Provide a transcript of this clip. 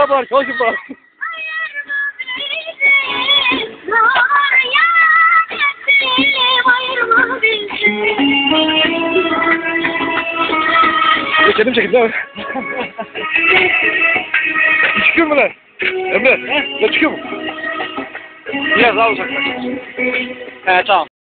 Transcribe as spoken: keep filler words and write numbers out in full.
Bağıra bağır, çalışın bağır. Geçelim çekin değil mi? Çıkıyor mu lan? Emre, ne çıkıyor mu? Biraz daha uzaklaşın. He tamam.